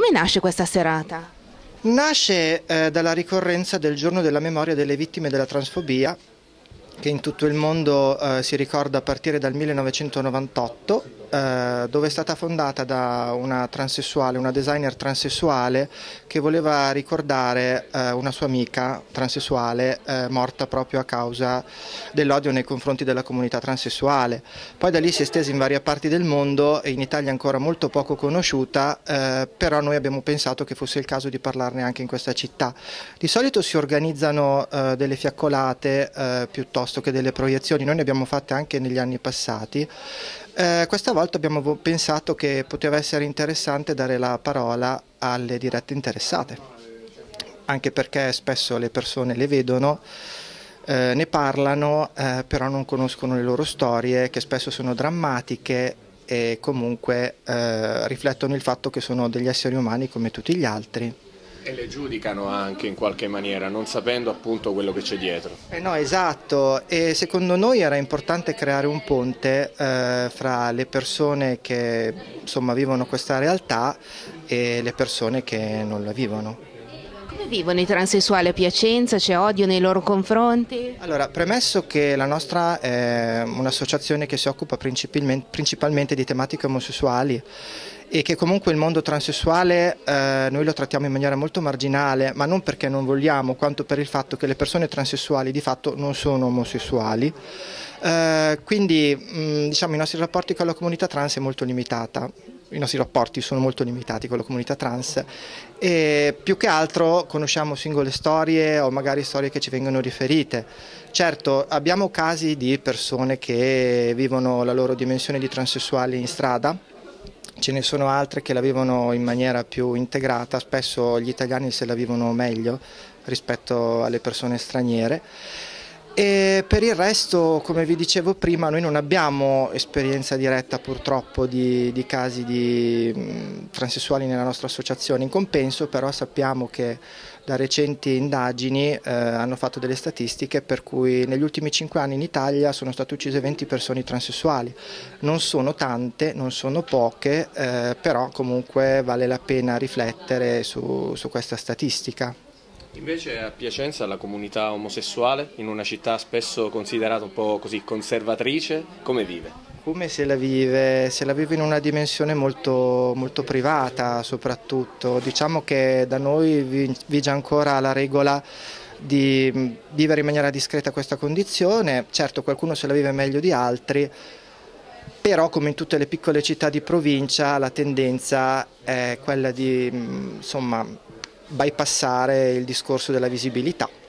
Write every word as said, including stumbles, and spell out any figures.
Come nasce questa serata? Nasce eh, dalla ricorrenza del giorno della memoria delle vittime della transfobia, che in tutto il mondo eh, si ricorda a partire dal millenovecentonovantotto, eh, dove è stata fondata da una transessuale, una designer transessuale che voleva ricordare eh, una sua amica transessuale eh, morta proprio a causa dell'odio nei confronti della comunità transessuale. Poi da lì si è estesa in varie parti del mondo e in Italia ancora molto poco conosciuta, eh, però noi abbiamo pensato che fosse il caso di parlarne anche in questa città. Di solito si organizzano eh, delle fiaccolate eh, piuttosto che delle proiezioni, noi ne abbiamo fatte anche negli anni passati. Eh, questa volta abbiamo pensato che poteva essere interessante dare la parola alle dirette interessate, anche perché spesso le persone le vedono, eh, ne parlano, eh, però non conoscono le loro storie, che spesso sono drammatiche e comunque eh, riflettono il fatto che sono degli esseri umani come tutti gli altri. E le giudicano anche in qualche maniera, non sapendo appunto quello che c'è dietro. Eh no, esatto, e secondo noi era importante creare un ponte eh, fra le persone che insomma vivono questa realtà e le persone che non la vivono. Come vivono i transessuali a Piacenza? C'è odio nei loro confronti? Allora, premesso che la nostra è un'associazione che si occupa principalmente, principalmente di tematiche omosessuali, e che comunque il mondo transessuale eh, noi lo trattiamo in maniera molto marginale, ma non perché non vogliamo, quanto per il fatto che le persone transessuali di fatto non sono omosessuali. Eh, quindi mh, diciamo, i nostri rapporti con la comunità trans è molto limitata. I nostri rapporti sono molto limitati con la comunità trans e più che altro conosciamo singole storie o magari storie che ci vengono riferite. Certo, abbiamo casi di persone che vivono la loro dimensione di transessuali in strada. Ce ne sono altre che la vivono in maniera più integrata, spesso gli italiani se la vivono meglio rispetto alle persone straniere. E per il resto, come vi dicevo prima, noi non abbiamo esperienza diretta purtroppo di, di casi di mh, transessuali nella nostra associazione. In compenso però sappiamo che da recenti indagini eh, hanno fatto delle statistiche per cui negli ultimi cinque anni in Italia sono state uccise venti persone transessuali. Non sono tante, non sono poche, eh, però comunque vale la pena riflettere su, su questa statistica. Invece a Piacenza la comunità omosessuale, in una città spesso considerata un po' così conservatrice, come vive? Come se la vive? Se la vive in una dimensione molto, molto privata soprattutto. Diciamo che da noi vige ancora la regola di vivere in maniera discreta questa condizione. Certo, qualcuno se la vive meglio di altri, però come in tutte le piccole città di provincia la tendenza è quella di insomma bypassare il discorso della visibilità.